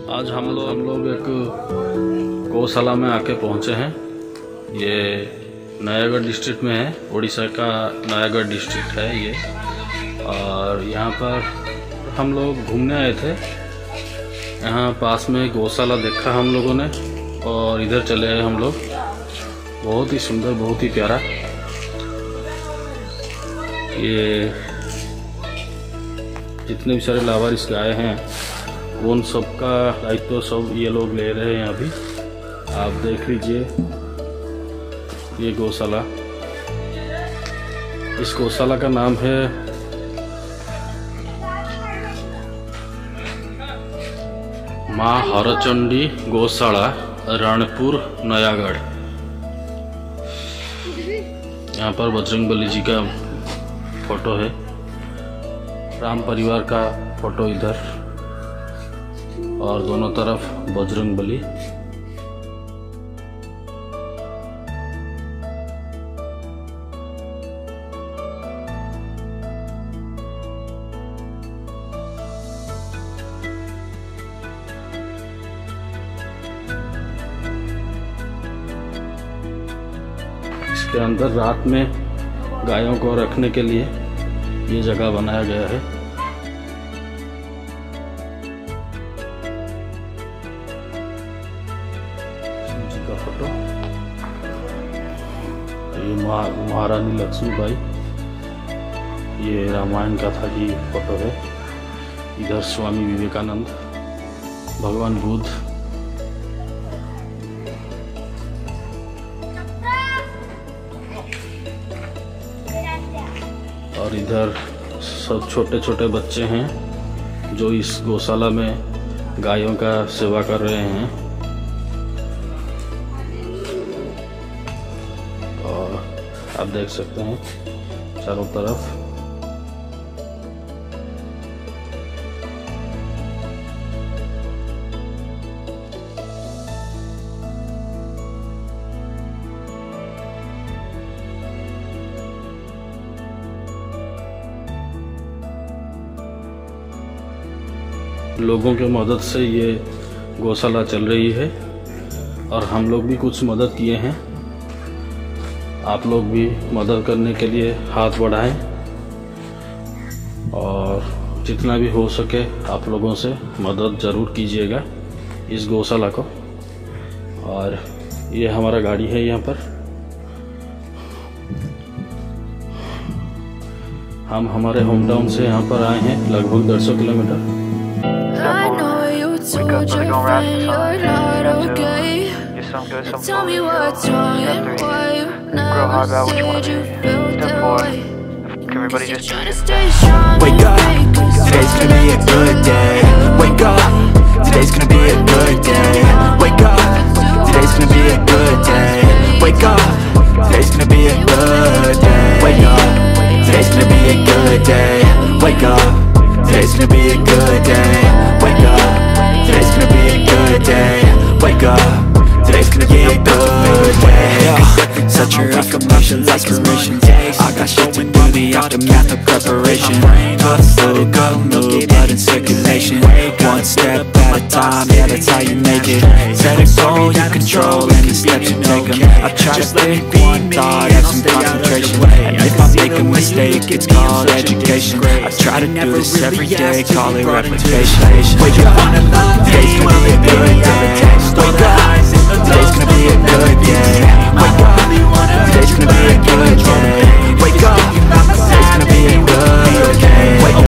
आज हम लोग एक गौशाला में आके पहुंचे हैं। ये नयागढ़ डिस्ट्रिक्ट में है, उड़ीसा का नयागढ़ डिस्ट्रिक्ट है ये। और यहाँ पर हम लोग घूमने आए थे। यहाँ पास में गौशाला देखा हम लोगों ने और इधर चले आए हम लोग। बहुत ही सुंदर, बहुत ही प्यारा। ये जितने भी सारे लावारिस गाय हैं उन सब का दायित्व सब ये लोग ले रहे हैं अभी। आप देख लीजिए ये गौशाला। इस गौशाला का नाम है माँ हरचंडी गौशाला, रणपुर, नयागढ़। यहाँ पर बजरंगबली जी का फोटो है, राम परिवार का फोटो इधर और दोनों तरफ बजरंगबली। इसके अंदर रात में गायों को रखने के लिए ये जगह बनाया गया है। जी का फोटो, ये महारानी लक्ष्मीबाई, ये रामायण का था ये फोटो है। इधर स्वामी विवेकानंद, भगवान बुद्ध, और इधर सब छोटे छोटे बच्चे हैं जो इस गौशाला में गायों का सेवा कर रहे हैं। और आप देख सकते हैं चारों तरफ लोगों के मदद से ये गौशाला चल रही है और हम लोग भी कुछ मदद किए हैं। आप लोग भी मदद करने के लिए हाथ बढ़ाएं और जितना भी हो सके आप लोगों से मदद ज़रूर कीजिएगा इस गौशाला को। और ये हमारा गाड़ी है यहाँ पर। हम हमारे होम टाउन से यहाँ पर आए हैं लगभग 150 kilometre. I know you told your friend you're not okay. Tell me what's wrong and why you never said you felt that way. Everybody just trying to stay strong. Wake up, today's gonna be a good day. Wake up, today's gonna be a good day. Wake up, today's gonna be a good day. Wake up, today's gonna be a good day. Wake up, today's gonna be a good day. Wake up, today's gonna be a good day. Wake up, today's gonna be a good day. Wake up, today's gonna be a good day. Set your affirmations, aspirations. I got shit to do, the aftermath of preparation. Hustle, go, move, blood in circulation. One step at a time, yeah, that's how you make it. Set a goal you control, any steps you take them. I try to think one thought, have some concentration. And if I make a mistake, it's called education. I try to do this every day, call it repetition. Wake up, today's gonna be